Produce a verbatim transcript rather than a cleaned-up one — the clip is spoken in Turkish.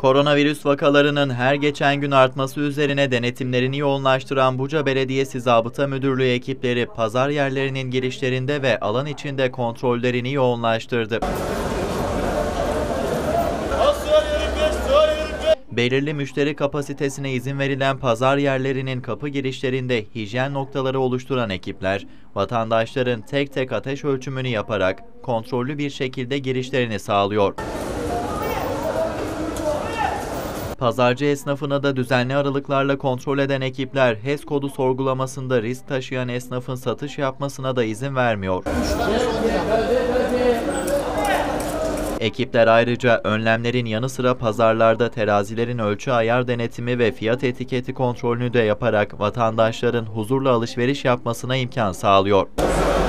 Koronavirüs vakalarının her geçen gün artması üzerine denetimlerini yoğunlaştıran Buca Belediyesi Zabıta Müdürlüğü ekipleri pazar yerlerinin girişlerinde ve alan içinde kontrollerini yoğunlaştırdı. Belirli müşteri kapasitesine izin verilen pazar yerlerinin kapı girişlerinde hijyen noktaları oluşturan ekipler, vatandaşların tek tek ateş ölçümünü yaparak kontrollü bir şekilde girişlerini sağlıyor. Pazarcı esnafına da düzenli aralıklarla kontrol eden ekipler, H E S kodu sorgulamasında risk taşıyan esnafın satış yapmasına da izin vermiyor. Ekipler ayrıca önlemlerin yanı sıra pazarlarda terazilerin ölçü ayar denetimi ve fiyat etiketi kontrolünü de yaparak vatandaşların huzurla alışveriş yapmasına imkan sağlıyor.